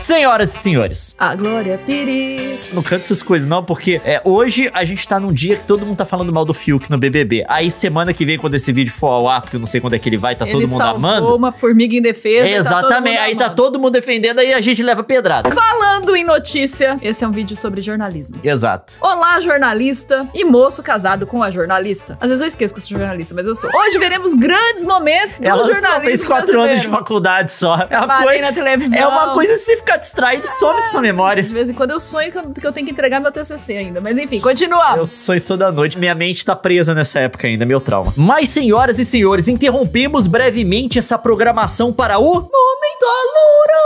Senhoras e senhores, a Glória Pires. Não canta essas coisas não, porque hoje a gente tá num dia que todo mundo tá falando mal do Fiuk no BBB. Aí semana que vem, quando esse vídeo for ao ar, porque eu não sei quando é que ele vai, tá todo mundo amando. Ele uma formiga em defesa. Exatamente, tá aí tá todo mundo defendendo, aí a gente leva pedrada. Falando em notícia, esse é um vídeo sobre jornalismo. Exato. Olá, jornalista e moço casado com a jornalista. Às vezes eu esqueço que eu sou jornalista, mas eu sou. Hoje veremos grandes momentos do jornalismo. Ela só fez 4 anos de faculdade só. Na televisão. É uma coisa, se você ficar distraído, some de sua memória. De vez em quando eu sonho que eu tenho que entregar meu TCC ainda. Mas enfim, continua. Eu sonho toda noite. Minha mente tá presa nessa época ainda, meu trauma. Mas, senhoras e senhores, interrompemos brevemente essa programação para o Momento Alura!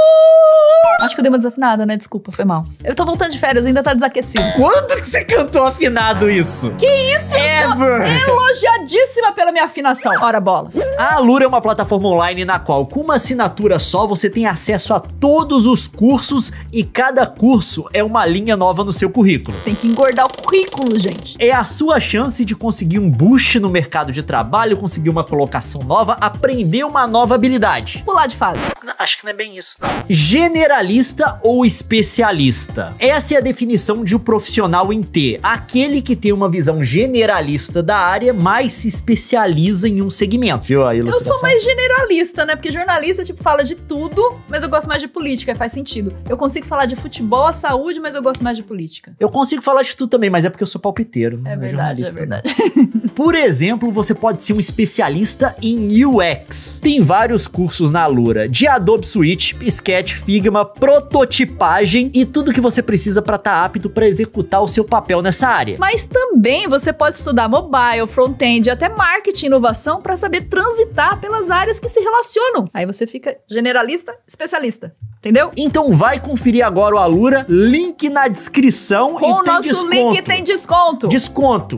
Acho que eu dei uma desafinada, né? Desculpa, foi mal. Eu tô voltando de férias, ainda tá desaquecido. Quando que você cantou afinado isso? Que isso? Ever! Elogiadíssima pela minha afinação. Ora bolas. A Alura é uma plataforma online na qual, com uma assinatura só, você tem acesso a todos os cursos e cada curso é uma linha nova no seu currículo. Tem que engordar o currículo, gente. É a sua chance de conseguir um boost no mercado de trabalho, conseguir uma colocação nova, aprender uma nova habilidade. Pular de fase. Acho que não é bem isso, não. Generalista ou especialista? Essa é a definição de um profissional em T. Aquele que tem uma visão generalista da área, mas se especializa em um segmento. Viu a ilustração? Eu sou mais generalista, né? Porque jornalista, tipo, fala de tudo, mas eu gosto mais de política, faz sentido. Eu consigo falar de futebol, saúde, mas eu gosto mais de política. Eu consigo falar de tudo também, mas é porque eu sou palpiteiro. É verdade, é verdade. Por exemplo, você pode ser um especialista em UX. Tem vários cursos na Alura, de Adobe Suite, Sketch, Figma, prototipagem e tudo que você precisa para estar apto para executar o seu papel nessa área. Mas também você pode estudar mobile, front-end e até marketing e inovação para saber transitar pelas áreas que se relacionam. Aí você fica generalista, especialista. Entendeu? Então vai conferir agora o Alura, link na descrição. Com o nosso link tem desconto. Desconto.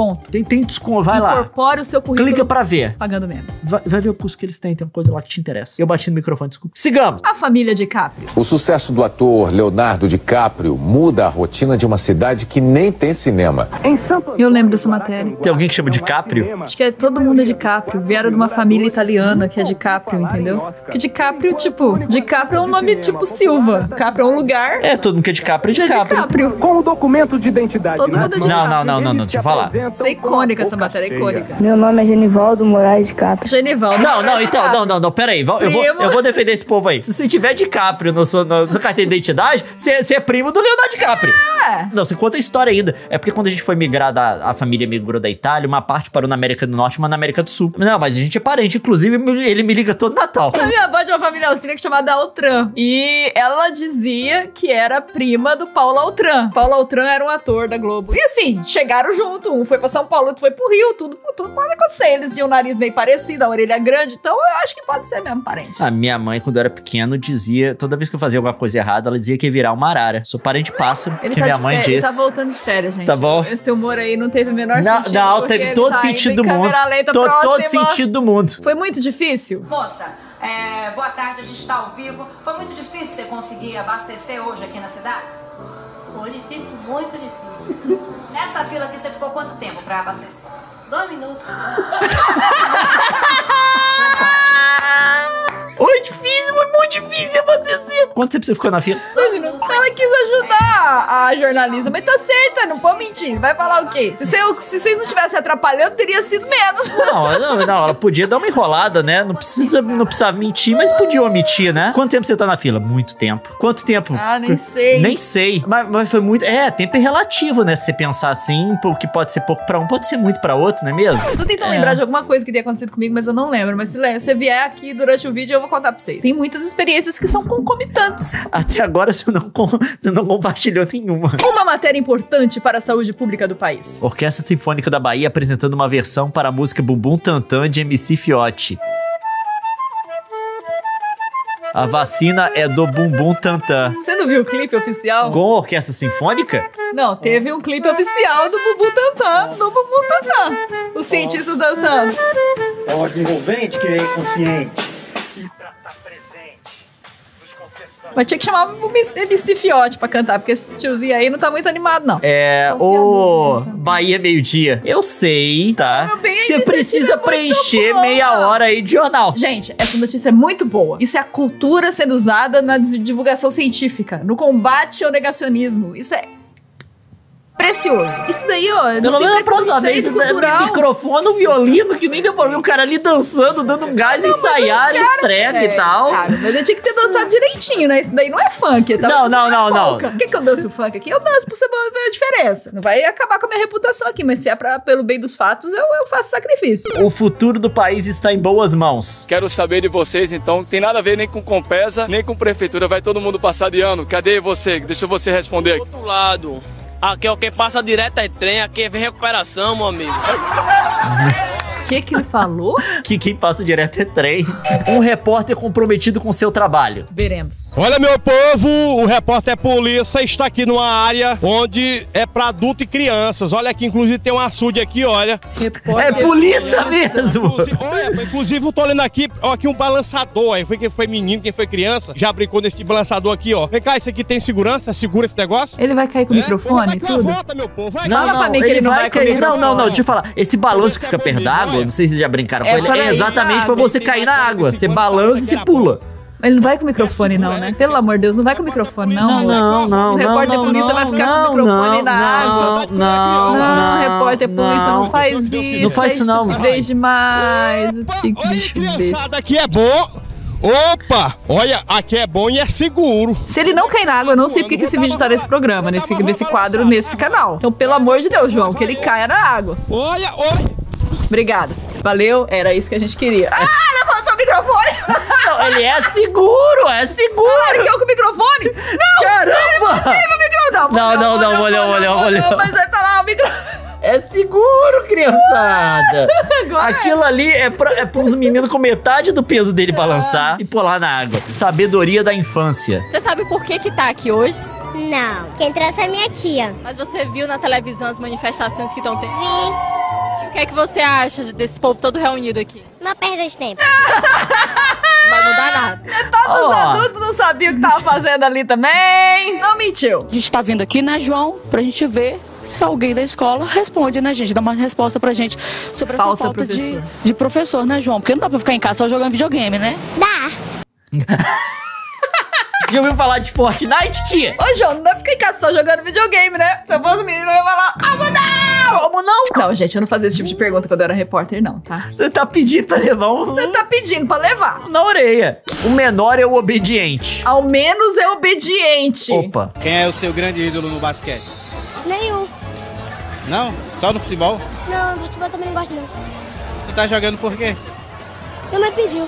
Tem desconto, vai lá. Incorpore o seu currículo. Clica pra ver. Pagando menos. Vai ver o curso que eles têm, tem uma coisa lá que te interessa. Eu bati no microfone, desculpa. Sigamos. A família DiCaprio. O sucesso do ator Leonardo DiCaprio muda a rotina de uma cidade que nem tem cinema. Eu lembro dessa matéria. Tem alguém que chama DiCaprio? Acho que todo mundo é DiCaprio. Vieram de uma família italiana que é DiCaprio, entendeu? Porque DiCaprio, tipo, DiCaprio é um nome tipo Silva. Caprio é um lugar. Todo mundo que é DiCaprio é DiCaprio. Com o documento de identidade. Todo mundo é DiCaprio. Não, deixa eu falar. Isso é icônica, essa matéria é icônica. Meu nome é Genivaldo Moraes DiCaprio. Genivaldo. Não, pera aí. Eu vou defender esse povo aí. Se você tiver DiCaprio na sua carteira de identidade, você é primo do Leonardo DiCaprio. Não, você conta a história ainda. É porque quando a gente foi migrar, a família migrou da Itália, uma parte parou na América do Norte e uma na América do Sul. Não, mas a gente é parente. Inclusive, ele me liga todo Natal. A minha avó é de uma família austríaca chamada Altran. E ela dizia que era prima do Paulo Altran. Paulo Altran era um ator da Globo. E assim, chegaram junto. Um foi pra São Paulo, outro foi pro Rio. Tudo pode acontecer. Eles tinham o nariz meio parecido, a orelha grande. Então eu acho que pode ser mesmo parente. A minha mãe, quando eu era pequeno, dizia... Toda vez que eu fazia alguma coisa errada, ela dizia que ia virar uma arara. Sou parente pássaro, que minha mãe disse. Ele tá voltando de férias, gente. Tá bom? Esse humor aí não teve o menor sentido. Não, teve todo sentido do mundo. Todo sentido do mundo. Foi muito difícil? Moça, boa tarde, a gente tá ao vivo. Foi muito difícil você conseguir abastecer hoje aqui na cidade? Foi difícil, muito difícil. Nessa fila aqui você ficou quanto tempo pra abastecer? 2 minutos. Foi difícil, foi muito difícil abastecer. Quanto tempo você ficou na fila? 2 minutos. Ela quis ajudar a jornalista, mas tá certa, não pode mentir. Vai falar o quê? Se vocês não tivessem atrapalhando, teria sido menos. Não, ela podia dar uma enrolada, né? Não precisava mentir, mas podia omitir, né? Quanto tempo você tá na fila? Muito tempo. Quanto tempo? Nem sei. Nem sei. Mas foi muito... tempo é relativo, né? Se você pensar assim, o que pode ser pouco pra um, pode ser muito pra outro, não é mesmo? Eu tô tentando lembrar de alguma coisa que tenha acontecido comigo, mas eu não lembro. Mas se você vier aqui durante o vídeo, eu vou contar pra vocês. Tem muitas experiências que são concomitantes. Até agora você não compartilhou nenhuma. Uma matéria importante para a saúde pública do país. Orquestra Sinfônica da Bahia apresentando uma versão para a música Bumbum Tantan de MC Fiote. A vacina é do Bumbum Tantan. Você não viu o clipe oficial? Com a Orquestra Sinfônica? Não, teve um clipe oficial do Bumbum Tantan, Os cientistas dançando. É o envolvente que é inconsciente. Mas tinha que chamar o MC Fiote pra cantar, porque esse tiozinho aí não tá muito animado, não. Ô, Bahia Meio-Dia. Eu sei, tá? Você precisa preencher meia hora aí de jornal. Gente, essa notícia é muito boa. Isso é a cultura sendo usada na divulgação científica, no combate ao negacionismo. Isso é precioso. Isso daí, ó, pelo menos a próxima vez, microfone, o violino, que nem deu pra ver o cara ali dançando, dando um gás, ensaiar, estreca e tal. Cara, mas eu tinha que ter dançado direitinho, né? Isso daí não é funk. Tá? Não. Por que eu danço funk aqui? Eu danço pra você ver a diferença. Não vai acabar com a minha reputação aqui, mas se é pelo bem dos fatos, eu faço sacrifício. O futuro do país está em boas mãos. Quero saber de vocês, então. Não tem nada a ver nem com Compesa, nem com prefeitura. Vai todo mundo passar de ano. Cadê você? Deixa você responder. Do outro lado. Aqui, ó, quem passa direto é trem, aqui vem recuperação, meu amigo. O que ele falou? Que quem passa direto é trem. Um repórter comprometido com seu trabalho. Veremos. Olha, meu povo, o repórter polícia está aqui numa área onde é pra adulto e crianças. Olha aqui, inclusive tem um açude aqui, olha. É polícia mesmo! Inclusive eu tô olhando aqui, ó, aqui um balançador. Aí foi quem foi menino, quem foi criança, já brincou nesse balançador aqui, ó. Vem cá, isso aqui tem segurança? Segura esse negócio? Ele vai cair com o microfone e tudo? Volta, meu povo, vai. Fala pra mim que ele não vai cair. Não, deixa eu falar. Esse balanço que fica perto d'água, não sei se vocês já brincaram com ele, é exatamente pra você cair na água. Você balança e você pula. Ele não vai com o microfone, não, né? Pelo amor de Deus, não vai com o microfone, não. Não. O repórter polícia vai ficar com o microfone na água. Não, repórter polícia, não faz isso. Não faz isso, não. Desde demais. Criançada, aqui é bom. Opa! Olha, aqui é bom e é seguro. Se ele não cair na água, eu não sei porque que esse vídeo tá nesse programa, nesse quadro, nesse canal. Então, pelo amor de Deus, João, que ele caia na água. Olha. Obrigada. Valeu, era isso que a gente queria. Levantou o microfone! Não, ele é seguro, ele quer com o microfone? Não! Caramba! Não, olha. Mas aí tá lá o microfone. É seguro, criançada! Aquilo ali é pros meninos com metade do peso dele balançar e pular na água. Sabedoria da infância. Você sabe por que tá aqui hoje? Não, quem trouxe é minha tia. Mas você viu na televisão as manifestações que estão tendo? Vi. O que é que você acha desse povo todo reunido aqui? Uma perda de tempo. Vai mudar nada. Todos os adultos não sabiam o que tava fazendo ali também. Não mentiu. A gente tá vindo aqui, né, João, pra gente ver se alguém da escola responde, né, gente? Dá uma resposta pra gente sobre essa falta de professor, né, João? Porque não dá pra ficar em casa só jogando videogame, né? Dá. Já ouviu falar de Fortnite, tia? Ô, João, não dá pra ficar em casa só jogando videogame, né? Se eu fosse menino, eu ia falar, como não? Como não? Não, gente, eu não fazia esse tipo de pergunta quando eu era repórter, não, tá? Você tá pedindo pra levar Você tá pedindo pra levar. na orelha. O menor é o obediente. Ao menos é obediente. Opa. Quem é o seu grande ídolo no basquete? Nenhum. Não? Só no futebol? Não, no futebol também não gosto, não. Tu tá jogando por quê? Minha mãe pediu.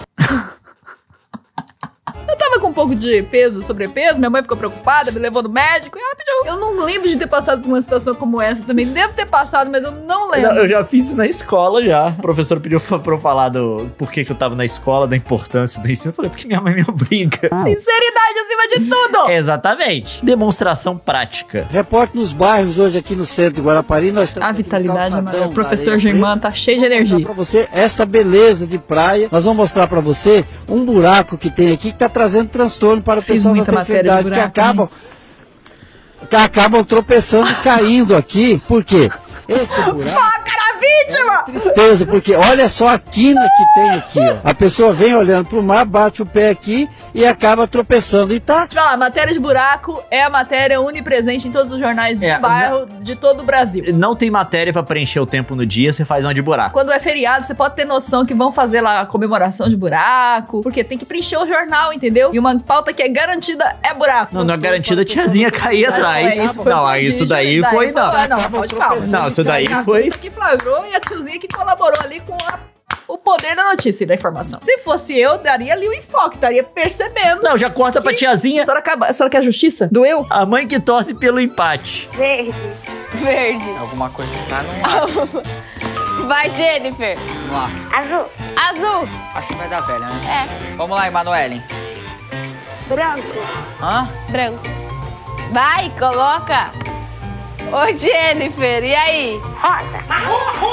Eu tava com um pouco de peso, sobrepeso, minha mãe ficou preocupada, me levou no médico e ela pediu. Eu não lembro de ter passado por uma situação como essa também. Devo ter passado, mas eu não lembro. Não, eu já fiz isso na escola já. O professor pediu pra eu falar do porquê que eu tava na escola, da importância do ensino. Eu falei, porque minha mãe me obriga. Sinceridade acima de tudo. Exatamente. Demonstração prática. Repórter nos bairros hoje aqui no centro de Guarapari. Nós estamos a vitalidade é maior. O professor Germán tá cheio de energia. Pra você essa beleza de praia. Nós vamos mostrar pra você um buraco que tem aqui que tá trazendo transtorno para o pessoal da terceira idade que acabam tropeçando e caindo aqui. Por quê? Esse buraco foca na vítima! É tristeza, porque olha só a quina que tem aqui, ó. A pessoa vem olhando pro mar, bate o pé aqui e acaba tropeçando e tá. Deixa eu falar, matéria de buraco é a matéria onipresente em todos os jornais de bairro de todo o Brasil. Não tem matéria pra preencher o tempo no dia, você faz uma de buraco. Quando é feriado, você pode ter noção que vão fazer lá a comemoração de buraco, porque tem que preencher o jornal, entendeu? E uma pauta que é garantida é buraco. Não é garantida a tiazinha cair atrás. Isso daí foi. Não, isso daí foi. Isso que flagrou e a tiozinha que colaborou ali com o poder da notícia e da informação. Se fosse eu, daria ali o enfoque, estaria percebendo. Não, já corta pra tiazinha. A senhora quer justiça? Doeu? A mãe que torce pelo empate. Verde. Alguma coisa que tá no... Vai, Jennifer. Vamos lá. Azul. Acho que vai dar velha, né? É. Vamos lá, Emanuele. Branco. Hã? Branco. Vai, coloca. Ô, Jennifer, e aí? Rosa.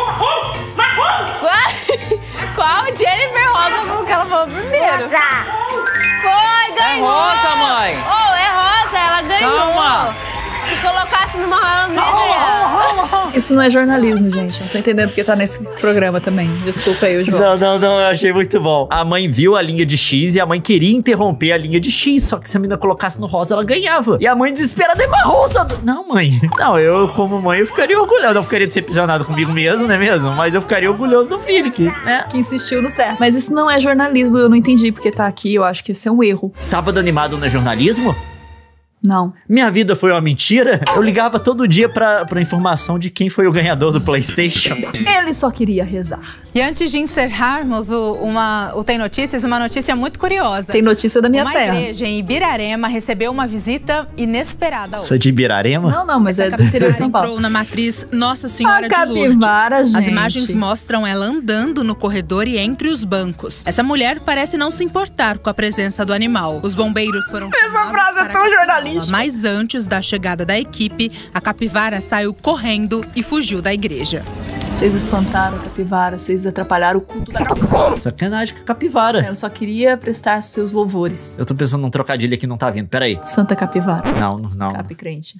Qual Jennifer Rosa foi o que ela falou primeiro? Rosa. Foi, ganhou! É rosa, mãe! Oh, é rosa, ela ganhou! Calma! Se colocasse numa rosa, Isso não é jornalismo, gente. Não tô entendendo porque tá nesse programa também. Desculpa aí, o João. Não, eu achei muito bom. A mãe viu a linha de X e a mãe queria interromper a linha de X, só que se a menina colocasse no rosa, ela ganhava. E a mãe desesperada marrou. Não, mãe. Não, eu como mãe, eu ficaria orgulhoso. Eu não ficaria decepcionado comigo mesmo, não é mesmo? Mas eu ficaria orgulhoso do filho, que insistiu no certo. Mas isso não é jornalismo, eu não entendi porque tá aqui. Eu acho que esse é um erro. Sábado animado não é jornalismo? Não. Minha vida foi uma mentira? Eu ligava todo dia pra informação de quem foi o ganhador do PlayStation. Ele só queria rezar. E antes de encerrarmos o Tem Notícias, uma notícia muito curiosa. Tem notícia da minha terra. Uma igreja em Ibirarema recebeu uma visita inesperada. Isso é de Ibirarema? Não, mas é do interior de São Paulo. Entrou na matriz Nossa Senhora de capivara, Lourdes. gente. As imagens mostram ela andando no corredor e entre os bancos. Essa mulher parece não se importar com a presença do animal. Os bombeiros foram Essa frase é tão jornalística. Mas antes da chegada da equipe, a capivara saiu correndo e fugiu da igreja. Vocês espantaram a capivara, vocês atrapalharam o culto da capivara. Sacanagem com a capivara. Ela só queria prestar seus louvores. Eu tô pensando num trocadilho aqui, não tá vindo. Peraí. Santa capivara. Não. Capi crente.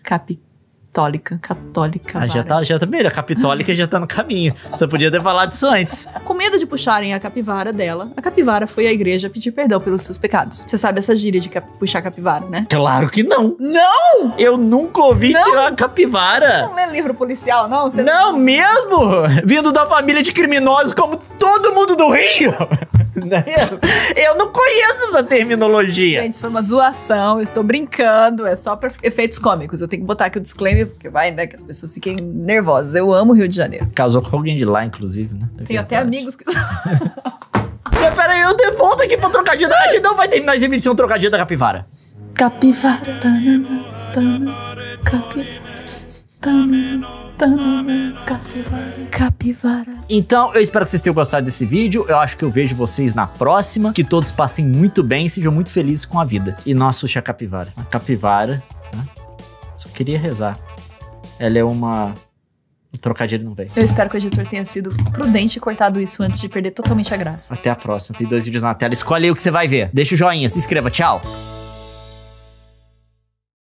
Católica. Já tá melhor. A capitólica já tá no caminho. Você podia ter falado isso antes. Com medo de puxarem a capivara dela, a capivara foi à igreja pedir perdão pelos seus pecados. Você sabe essa gíria de puxar a capivara, né? Claro que não. Não! Eu nunca ouvi tirar a capivara. Não lê livro policial, não? Você não mesmo? Vindo da família de criminosos como todo mundo do Rio. Eu não conheço essa terminologia. Gente, isso foi uma zoação, eu estou brincando, é só pra efeitos cômicos. Eu tenho que botar aqui o disclaimer, porque vai, né, que as pessoas fiquem nervosas. Eu amo o Rio de Janeiro. Casou com alguém de lá, inclusive, né? Tenho até amigos que... Mas peraí, eu volto aqui pro trocadilho. A gente não vai terminar esse vídeo sem um trocadilho da capivara. Capivara, capivara. Então, eu espero que vocês tenham gostado desse vídeo. Eu acho que eu vejo vocês na próxima. Que todos passem muito bem e sejam muito felizes com a vida. E não assuste a capivara. A capivara, né? Só queria rezar. Ela é uma... O trocadilho não veio. Eu espero que o editor tenha sido prudente e cortado isso antes de perder totalmente a graça. Até a próxima. Tem 2 vídeos na tela. Escolhe aí o que você vai ver. Deixa o joinha, se inscreva. Tchau.